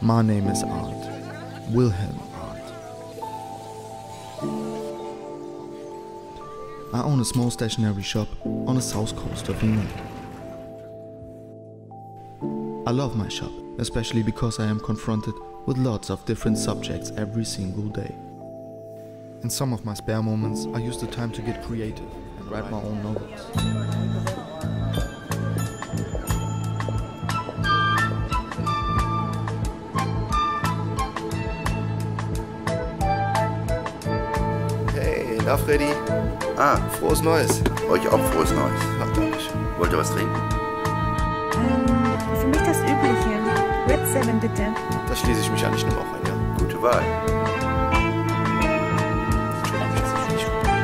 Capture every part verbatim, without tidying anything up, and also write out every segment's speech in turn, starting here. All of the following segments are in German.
My name is Art. Wilhelm Art. I own a small stationery shop on the south coast of England. I love my shop, especially because I am confronted with lots of different subjects every single day. In some of my spare moments, I use the time to get creative and write my own novels. Hey, na Freddy. Ah, frohes Neues. Euch auch frohes Neues. Ach, danke schön. Wollt ihr was trinken? Ähm, für mich das Übliche. Red Seven bitte. Da schließe ich mich an, ich nehme auch ein, ja. Gute Wahl. Entschuldigung, das ist nicht gut.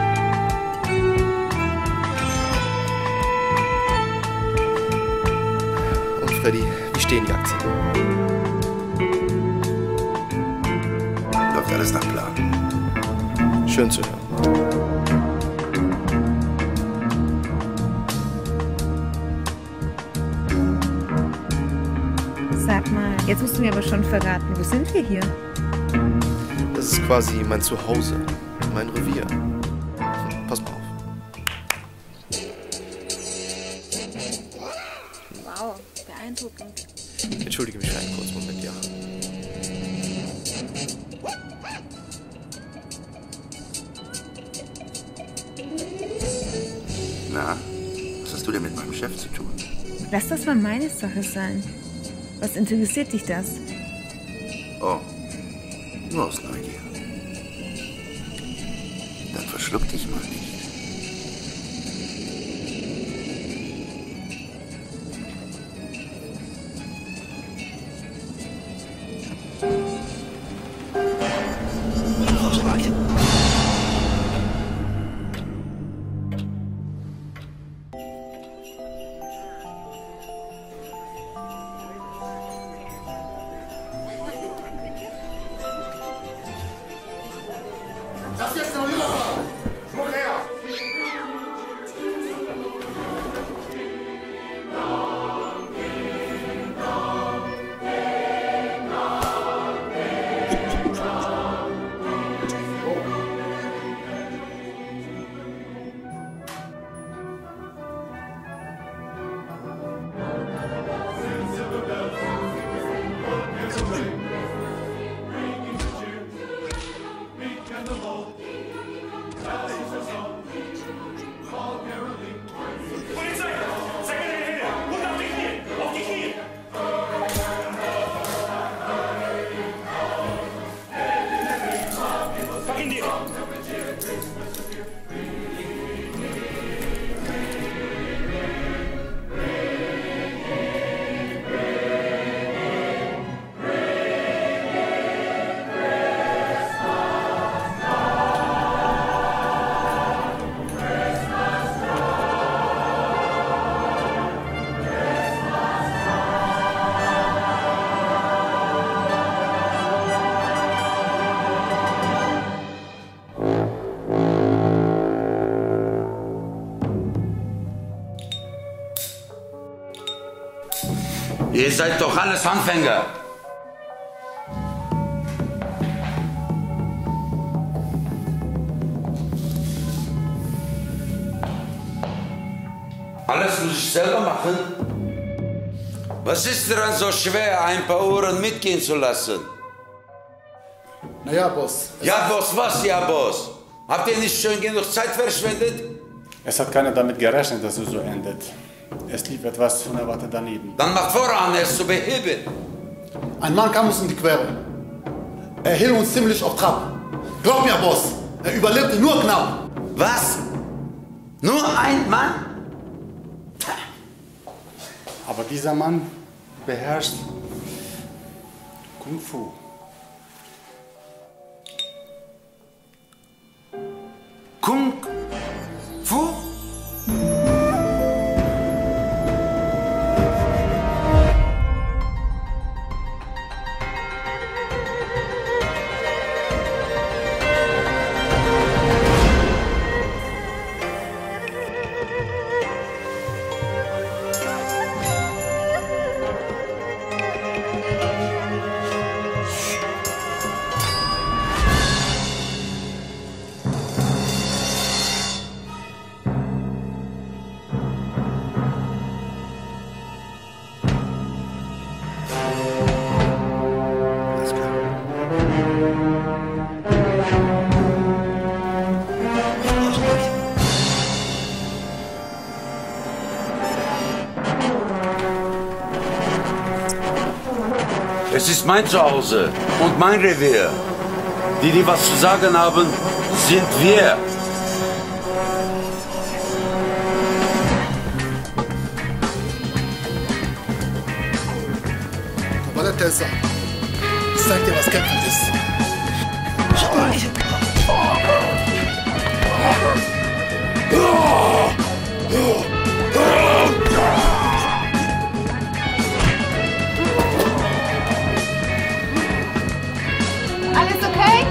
Und Freddy, wie stehen die Aktien? Läuft alles nach Plan. Schön zu hören. Sag mal, jetzt musst du mir aber schon verraten, wo sind wir hier? Das ist quasi mein Zuhause, mein Revier. Pass mal auf. Wow, beeindruckend. Entschuldige mich für einen kurzen Moment, ja. Na, was hast du denn mit meinem Chef zu tun? Lass das mal meine Sache sein. Was interessiert dich das? Oh, nur aus Neugier. Dann verschluck dich mal nicht. Das jetzt noch rüberfahren! Schmuck her! Ihr seid doch alles Anfänger. Alles muss ich selber machen. Was ist daran so schwer, ein paar Uhren mitgehen zu lassen? Na ja, Boss. Ja, Boss, was, ja, Boss? Habt ihr nicht schon genug Zeit verschwendet? Es hat keiner damit gerechnet, dass es so endet. Es lief etwas unerwartet daneben. Dann macht voran, es zu beheben. Ein Mann kam uns in die Quere. Er hielt uns ziemlich auf Trab. Glaub mir, Boss, er überlebte nur knapp. Was? Nur ein Mann? Aber dieser Mann beherrscht Kung Fu. Kung Fu? Es ist mein Zuhause und mein Revier. Die, die was zu sagen haben, sind wir. Kabbalah Tessa, ich zeig dir, was Kämpfen ist. Alles okay?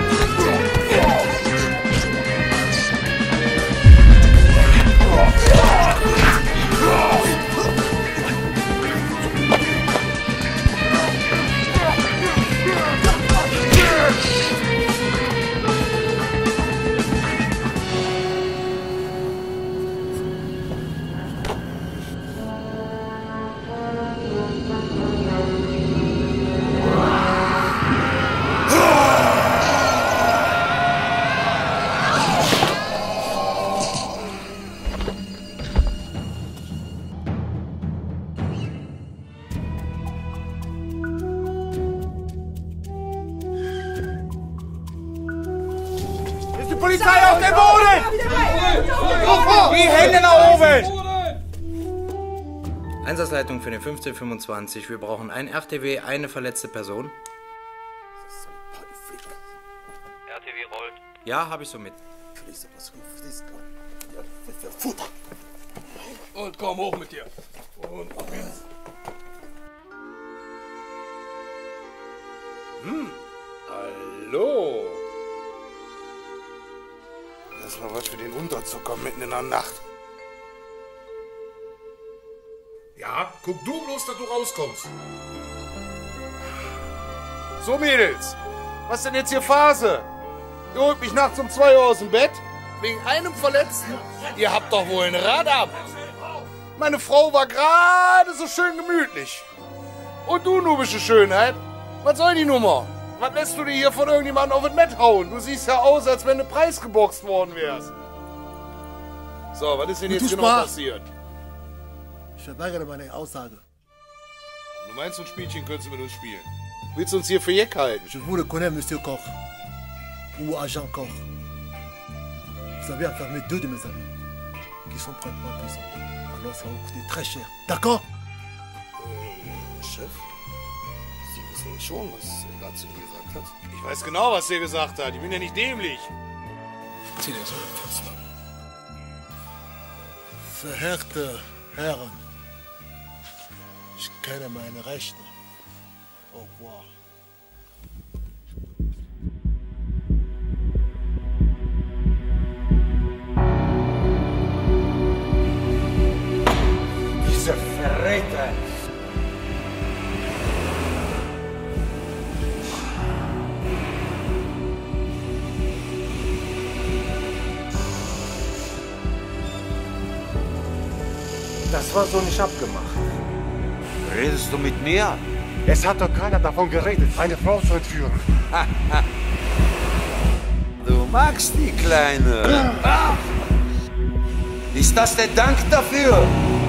Polizei auf den Boden! Die Hände nach oben! Einsatzleitung für den fünfzehn fünfundzwanzig. Wir brauchen ein R T W, eine verletzte Person. R T W rollt. Ja, habe ich so mit. Und komm hoch mit dir. Und ab jetzt. Hm. Hallo. Das war was für den Unterzucker mitten in der Nacht. Ja, guck du bloß, dass du rauskommst. So, Mädels. Was denn jetzt hier Phase? Ihr holt mich nachts um zwei Uhr aus dem Bett? Wegen einem Verletzten? Ihr habt doch wohl ein Rad ab. Meine Frau war gerade so schön gemütlich. Und du, nubische Schönheit? Was soll die Nummer? Was lässt du dir hier von irgendjemandem auf das Bett hauen? Du siehst ja aus, als wenn du preisgeboxt worden wärst. So, was ist denn jetzt genau passiert? Ich verweigere meine Aussage. Du meinst, so ein Spielchen könntest du mit uns spielen? Willst du uns hier für Jeck halten? Je vous le connais, Monsieur Koch. Ou Agent Koch. Vous avez enfermé deux de mes amis, qui sont présentement en prison. Alors ça va vous coûter très cher. D'accord? Ähm, Chef? Sie wissen schon, was er gerade zu Ihnen gesagt hat. Ich weiß genau, was er gesagt hat. Ich bin ja nicht dämlich. Zieh dir so den Fenster. Verehrte Herren, ich kenne meine Rechte. Au revoir. Dieser Verräter! Das war so nicht abgemacht. Redest du mit mir? Es hat doch keiner davon geredet, eine Frau zu entführen. Du magst die Kleine. Ist das der Dank dafür?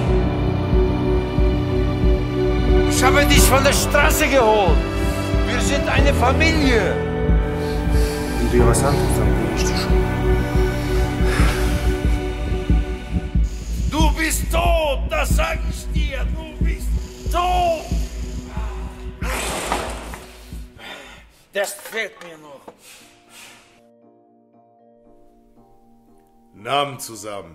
Ich habe dich von der Straße geholt. Wir sind eine Familie. Wenn wir was anderes sagen, bin ich die Schuld. Du bist tot, das sag ich dir. Du bist tot. Das fehlt mir noch. Namen zusammen.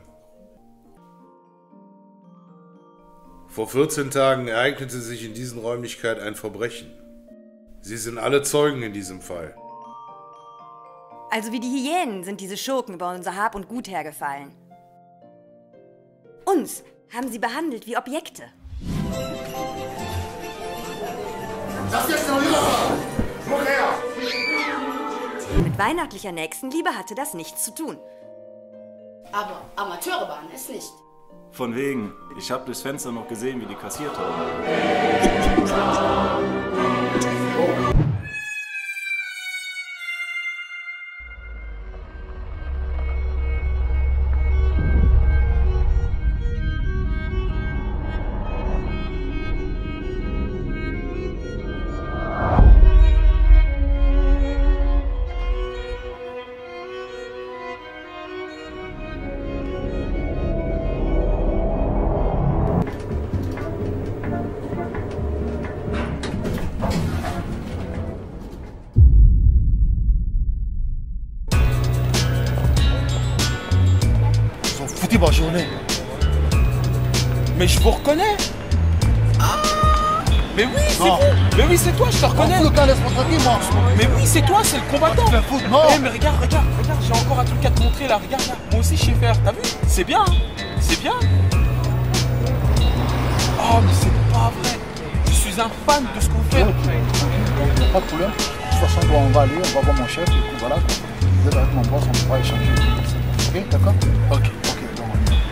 Vor vierzehn Tagen ereignete sich in diesen Räumlichkeiten ein Verbrechen. Sie sind alle Zeugen in diesem Fall. Also wie die Hyänen sind diese Schurken über unser Hab und Gut hergefallen. Uns haben sie behandelt wie Objekte. Das jetzt noch lieber! Schmuck her! Mit weihnachtlicher Nächstenliebe hatte das nichts zu tun. Aber Amateure waren es nicht. Von wegen. Ich habe durchs Fenster noch gesehen, wie die kassiert haben. Dis bonne journée. Mais je vous reconnais. Mais oui, c'est Non. vous. Mais oui, c'est toi, je te reconnais. Le gars, laisse-moi tranquille, moi. Mais oui, c'est toi, c'est le combattant. Tu fais foutre, non. Eh, mais regarde, regarde, regarde, j'ai encore un truc à te montrer là, regarde là. Moi aussi, je sais faire, t'as vu? C'est bien, hein. C'est bien. Oh, mais c'est pas vrai. Je suis un fan de ce qu'on fait. Pas de problème. De toute façon, bon, on va aller, on va voir mon chef, et puis voilà. Vous êtes avec mon boss, on pourra échanger. Ok, d'accord? Ok, ok, bon, on y va.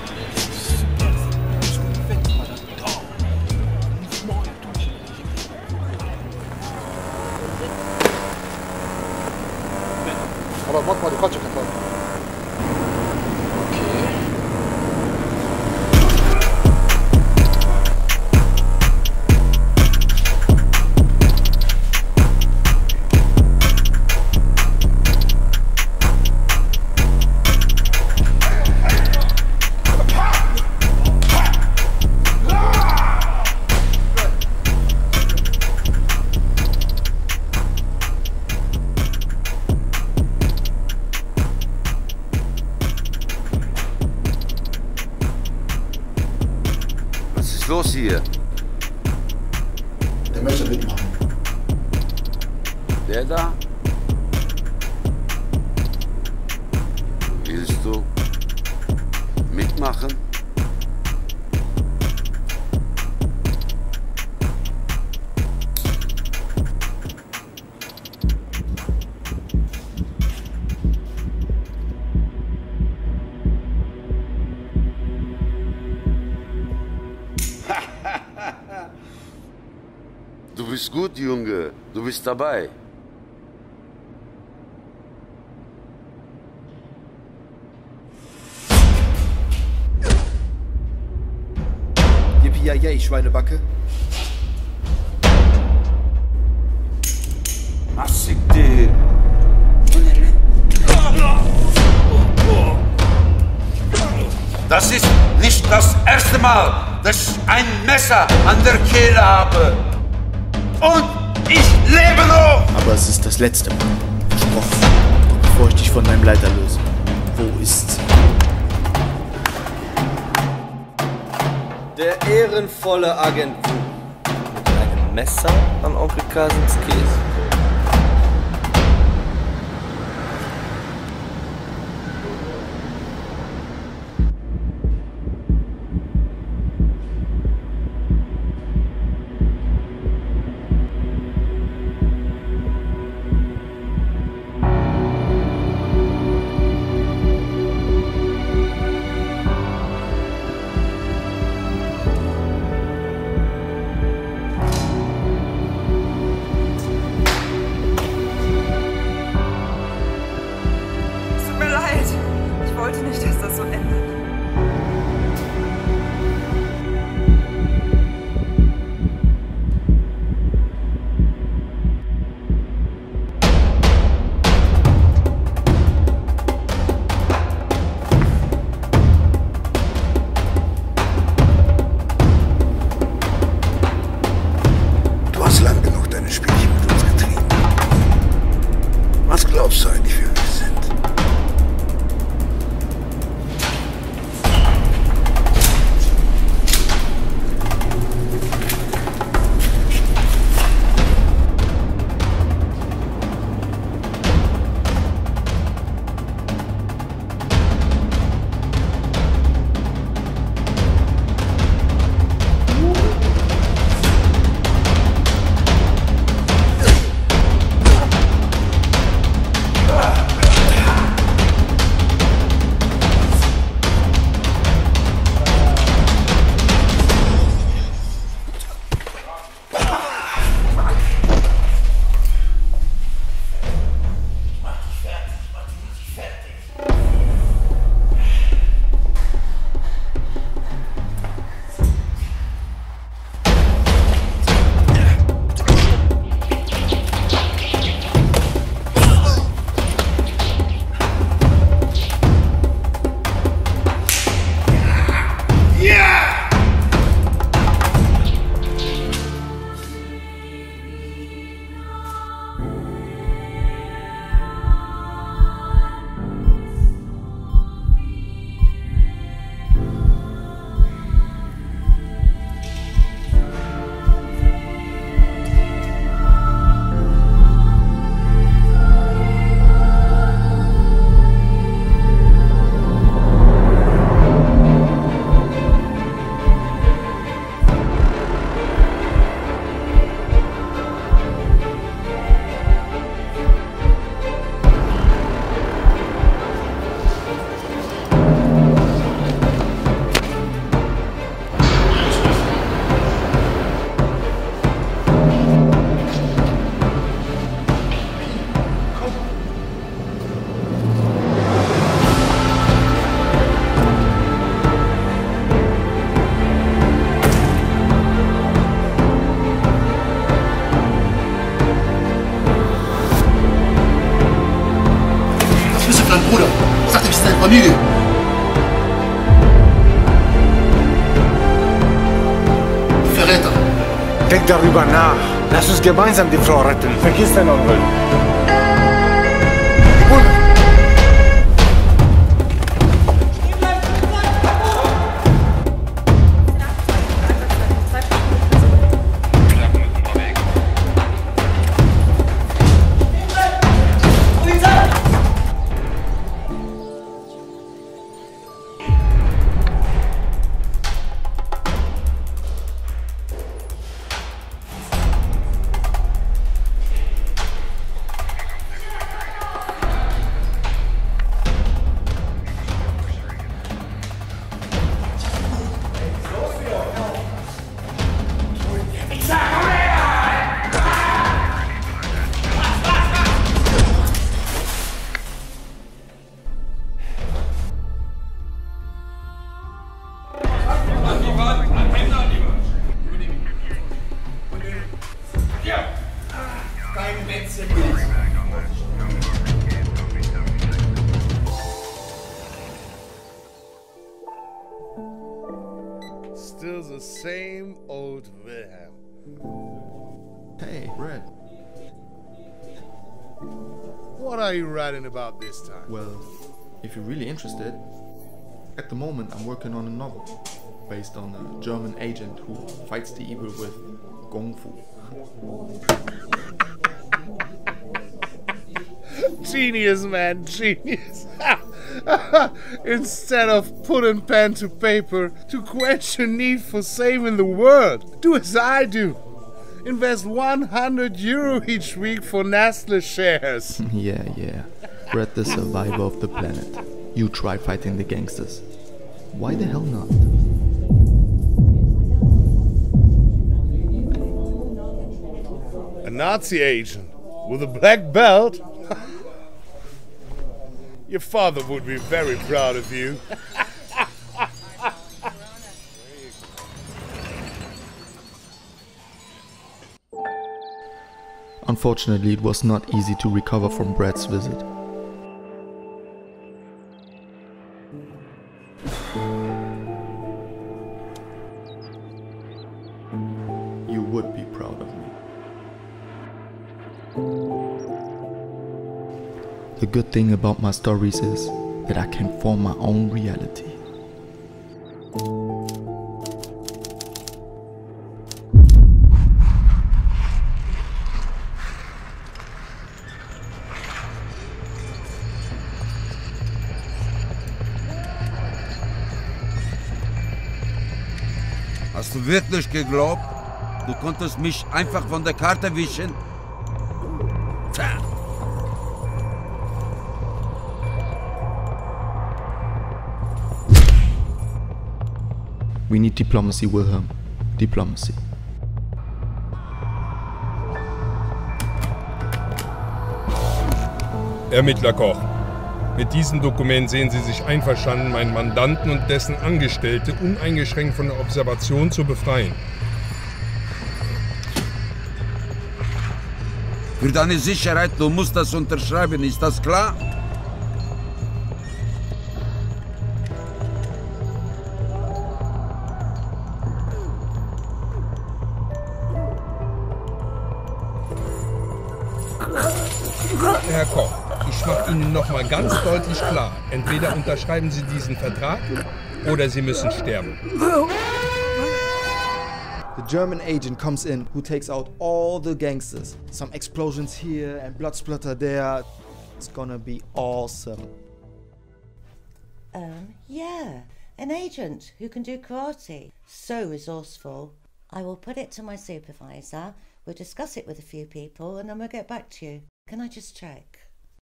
Alors, montre-moi de quoi tu es capable. Was ist los hier? Der möchte mitmachen. Der da? Willst du mitmachen? Du bist gut, Junge. Du bist dabei. Yippie, Schweinebacke. Ach, siktir. Das ist nicht das erste Mal, dass ich ein Messer an der Kehle habe. Und ich lebe noch! Aber es ist das letzte Mal. Versprochen. Bevor ich dich von deinem Leiter löse. Wo ist sie? Der ehrenvolle Agent Wu mit einem Messer an Onkel Kasims Käse. Tut mir leid. Ich wollte nicht, dass das so endet. Du hast lang genug deine Spielchen mit uns getrieben. Was glaubst du eigentlich, wer wir sind? Denk darüber nach. Lass uns gemeinsam die Frau retten. Vergiss deinen Onkel. Still the same old Wilhelm. Hey, Red. What are you writing about this time? Well, if you're really interested, at the moment I'm working on a novel based on a German agent who fights the evil with Kung Fu. Genius, man, genius. Instead of putting pen to paper to quench your need for saving the world, do as I do. Invest one hundred euro each week for Nestle shares. Yeah, yeah. Red the survivor of the planet. You try fighting the gangsters. Why the hell not? A Nazi agent with a black belt? Your father would be very proud of you. Unfortunately, it was not easy to recover from Brad's visit. You would be proud of me. The good thing about my stories is that I can form my own reality. Hast du wirklich geglaubt, du konntest mich einfach von der Karte wischen? Tja. We need diplomacy, Wilhelm. Diplomacy. Ermittler Koch, mit diesem Dokument sehen Sie sich einverstanden, meinen Mandanten und dessen Angestellte uneingeschränkt von der Observation zu befreien. Für deine Sicherheit, du musst das unterschreiben, ist das klar? Herr Koch, ich mache Ihnen noch mal ganz deutlich klar, entweder unterschreiben Sie diesen Vertrag oder Sie müssen sterben. The German agent comes in who takes out all the gangsters. Some explosions here and blood splatter there. It's gonna be awesome. Um, yeah, an agent who can do karate. So resourceful. I will put it to my supervisor, we'll discuss it with a few people, and then we'll get back to you. Can I just check?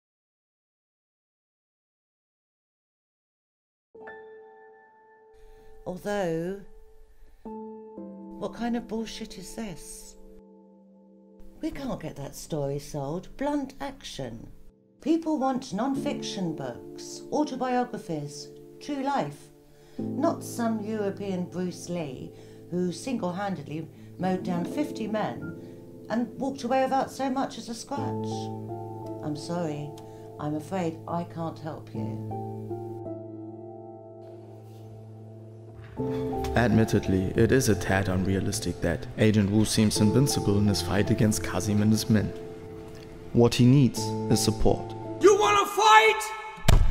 Although, what kind of bullshit is this? We can't get that story sold. Blunt action. People want non-fiction books, autobiographies, true life. Not some European Bruce Lee who single-handedly mowed down fifty men and walked away without so much as a scratch. I'm sorry, I'm afraid I can't help you. Admittedly, it is a tad unrealistic that Agent Wu seems invincible in his fight against Kazim and his men. What he needs is support. You wanna fight?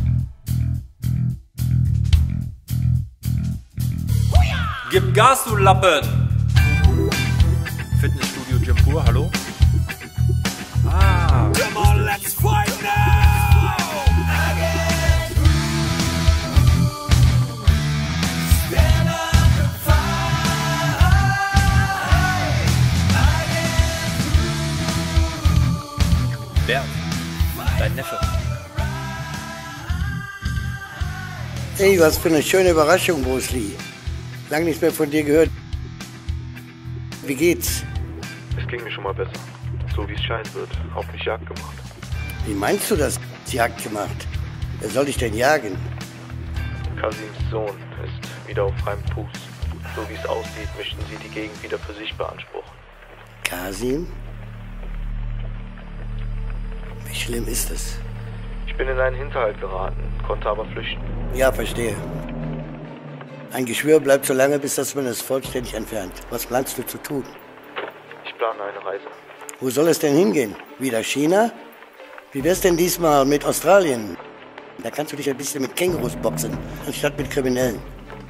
Gib Gas, du Lappen! Fitnessstudio Jim Pur, hallo? Ah. Come on, let's fight now! Stand up and fight! Bernd, dein Neffe. Hey, was für eine schöne Überraschung, Bruce Lee. Lang nichts mehr von dir gehört. Wie geht's? Es ging mir schon mal besser. So wie es scheint wird, auf mich Jagd gemacht. Wie meinst du das, Jagd gemacht? Wer soll dich denn jagen? Kasims Sohn ist wieder auf freiem Fuß. So wie es aussieht, möchten sie die Gegend wieder für sich beanspruchen. Kasim? Wie schlimm ist es? Ich bin in einen Hinterhalt geraten, konnte aber flüchten. Ja, verstehe. Ein Geschwür bleibt so lange, bis das man es vollständig entfernt. Was planst du zu tun? Ich plane eine Reise. Wo soll es denn hingehen? Wieder China? Wie wär's denn diesmal mit Australien? Da kannst du dich ein bisschen mit Kängurus boxen, anstatt mit Kriminellen.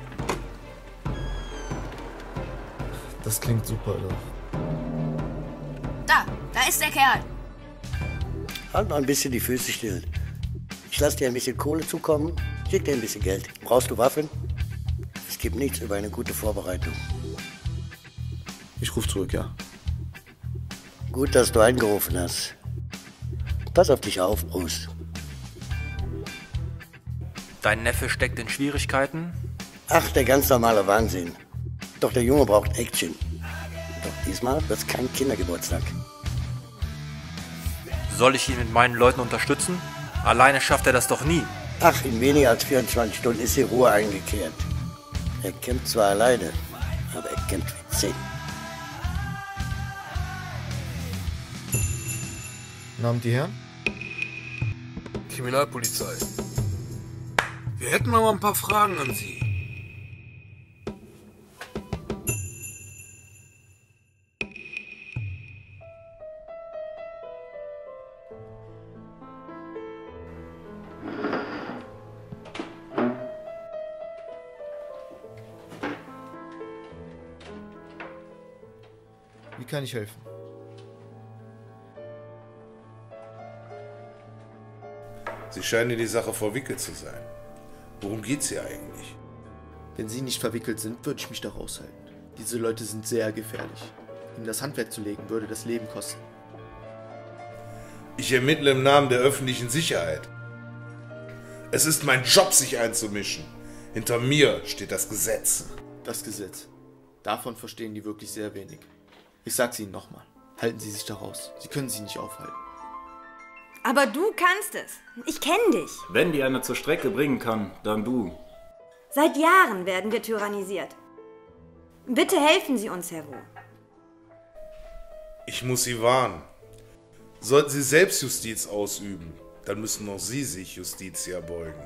Das klingt super, doch. Da, da ist der Kerl. Halt mal ein bisschen die Füße still. Ich lass dir ein bisschen Kohle zukommen, schick dir ein bisschen Geld. Brauchst du Waffen? Es gibt nichts über eine gute Vorbereitung. Ich ruf zurück, ja. Gut, dass du angerufen hast. Pass auf dich auf, Bruce. Dein Neffe steckt in Schwierigkeiten? Ach, der ganz normale Wahnsinn. Doch der Junge braucht Action. Doch diesmal wird's kein Kindergeburtstag. Soll ich ihn mit meinen Leuten unterstützen? Alleine schafft er das doch nie. Ach, in weniger als vierundzwanzig Stunden ist die Ruhe eingekehrt. Er kämpft zwar alleine, aber er kämpft wie zehn. Guten Abend, die Herren. Kriminalpolizei. Wir hätten mal ein paar Fragen an Sie. Wie kann ich helfen? Sie scheinen in die Sache verwickelt zu sein. Worum geht's hier eigentlich? Wenn Sie nicht verwickelt sind, würde ich mich da raushalten. Diese Leute sind sehr gefährlich. Ihnen das Handwerk zu legen, würde das Leben kosten. Ich ermittle im Namen der öffentlichen Sicherheit. Es ist mein Job, sich einzumischen. Hinter mir steht das Gesetz. Das Gesetz. Davon verstehen die wirklich sehr wenig. Ich sag's Ihnen nochmal. Halten Sie sich da raus. Sie können sich nicht aufhalten. Aber du kannst es. Ich kenne dich. Wenn die einer zur Strecke bringen kann, dann du. Seit Jahren werden wir tyrannisiert. Bitte helfen Sie uns, Herr Wu. Ich muss Sie warnen. Sollten Sie Selbstjustiz ausüben, dann müssen auch Sie sich Justitia beugen.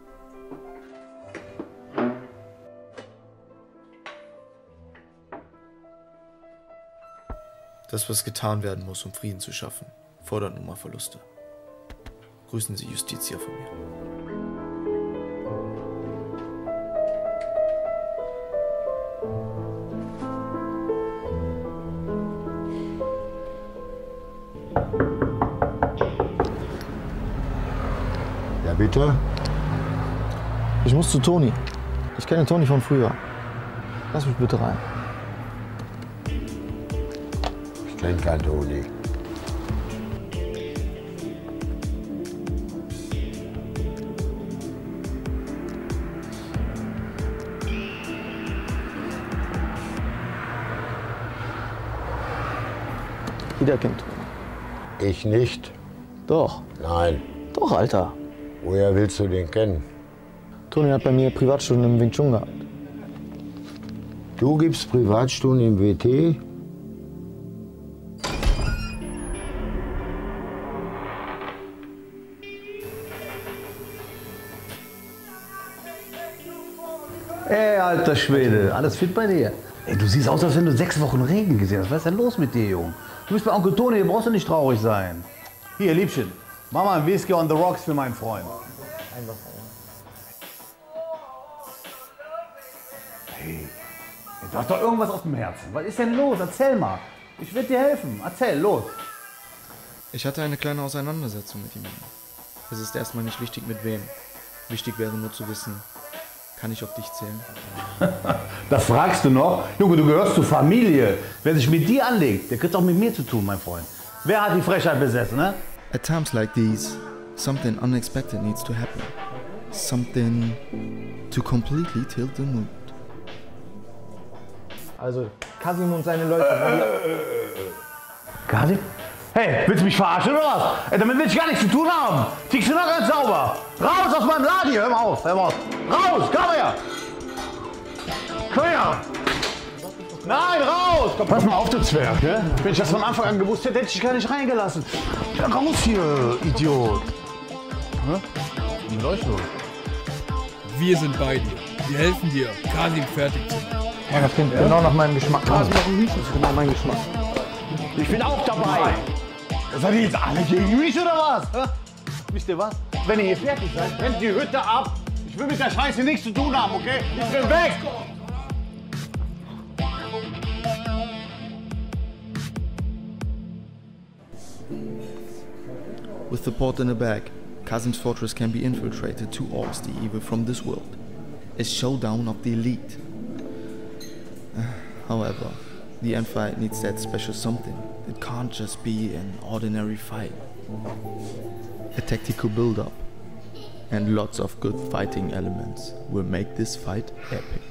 Das, was getan werden muss, um Frieden zu schaffen, fordert nun mal Verluste. Grüßen Sie Justitia von mir. Ja, bitte? Ich muss zu Toni. Ich kenne Toni von früher. Lass mich bitte rein. Ich kenne keinen Toni. Jeder kennt Toni. Ich nicht. Doch. Nein. Doch, Alter. Woher willst du den kennen? Toni hat bei mir Privatstunden im Wing Chun gehabt. Du gibst Privatstunden im W T? Ey, alter Schwede, alles fit bei dir? Ey, du siehst aus, als wenn du sechs Wochen Regen gesehen hast. Was ist denn los mit dir, Junge? Du bist bei Onkel Toni, hier brauchst du nicht traurig sein. Hier, Liebchen, mach mal ein Whisky on the rocks für meinen Freund. Hey, du hast doch irgendwas auf dem Herzen. Was ist denn los? Erzähl mal. Ich will dir helfen. Erzähl, los. Ich hatte eine kleine Auseinandersetzung mit jemandem. Es ist erstmal nicht wichtig mit wem. Wichtig wäre nur zu wissen, kann ich auf dich zählen? Das fragst du noch? Junge, du gehörst zur Familie. Wer sich mit dir anlegt, der kriegt auch mit mir zu tun, mein Freund. Wer hat die Frechheit besessen, ne? At times like these, something unexpected needs to happen. Something to completely tilt the mood. Also, Kasim und seine Leute. Kasim? Hey, willst du mich verarschen oder was? Ey, damit will ich gar nichts zu tun haben. Tickst du noch ganz sauber? Raus aus meinem Laden hier, hör mal auf, hör mal auf. Raus, komm her! Komm her! Nein, raus! Komm, pass mal auf, du Zwerg, ne? Wenn ich das von Anfang an gewusst hätte, hätte ich dich gar nicht reingelassen. Ja, raus hier, Idiot! Hä? Was ist mit euch los? Wir sind bei dir. Wir helfen dir, Kasim fertig zu machen. Ja, das klingt genau nach meinem Geschmack. Kasim noch ein Hühnchen, das ist genau mein Geschmack. Ich bin auch dabei! Seid ihr jetzt alle gegen mich oder was? Hä? Wisst ihr was? Wenn ihr hier fertig seid, brennt die Hütte ab. Ich will mit der Scheiße nichts zu tun haben, okay? Ich bin weg! With the port in the bag, Kasim's fortress can be infiltrated to oust the evil from this world. A showdown of the elite. However, the end fight needs that special something. It can't just be an ordinary fight. A tactical build-up and lots of good fighting elements will make this fight epic.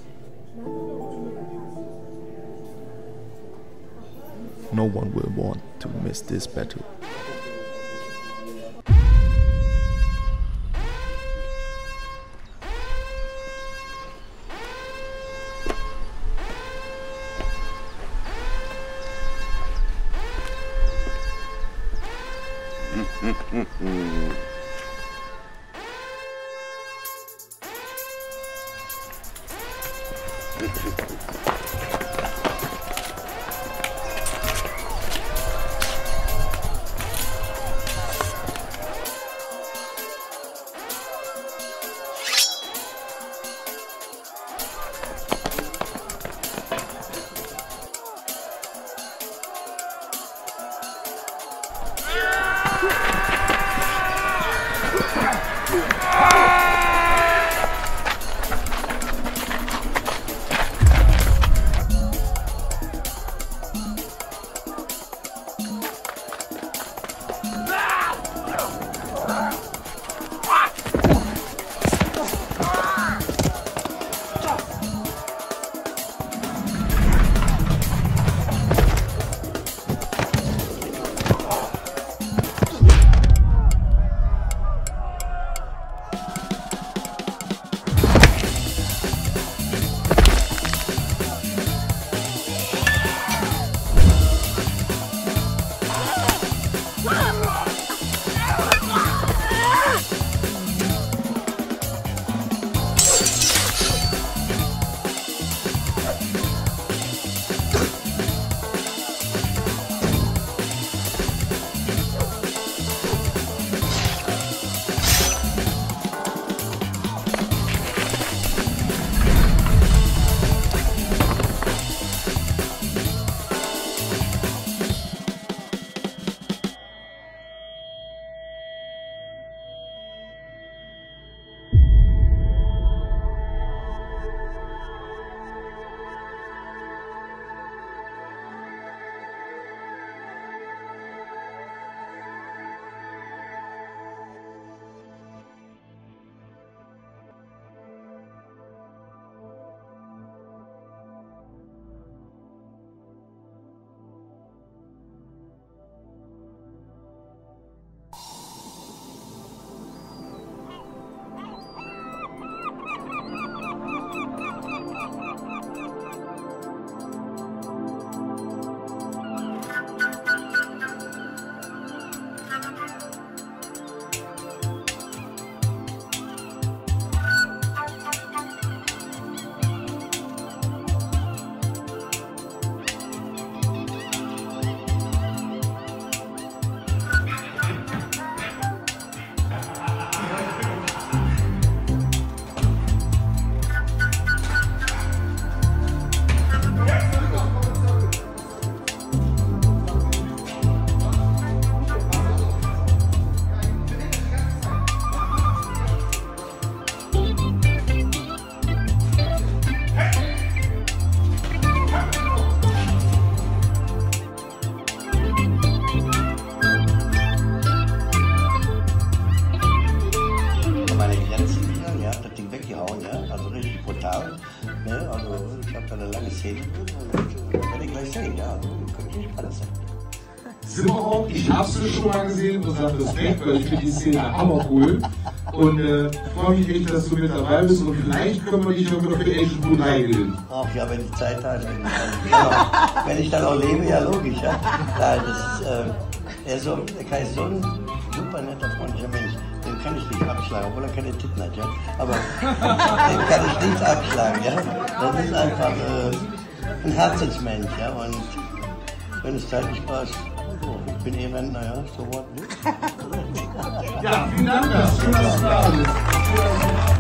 No one will want to miss this battle. ihn weggehauen, ja, also richtig brutal. Ne? Also ich habe da eine lange Szene drin und das werde ich gleich sehen, ja, also könnte ich alles sein. Simmerhoff, ich hab's schon mal gesehen und sage Respekt, weil ich finde die Szene hammercool. Und äh, freue mich echt, dass du mit dabei bist und vielleicht können wir dich noch für Asian Food regeln. Ach ja, wenn ich Zeit habe, wenn ich dann, auch, wenn ich dann auch lebe, ja logisch, ja. ja das ist, äh, er, ist so, er ist so ein super netter, freundlicher Mensch. Den kann ich nicht abschlagen, obwohl er keine Titten hat, ja. Aber den kann ich nicht abschlagen, ja. Das ist einfach äh, ein Herzensmensch, ja. Und wenn es zeitlich passt, so, ich bin eh Rentner, ja, so what. Ja, vielen Dank, dass du das war.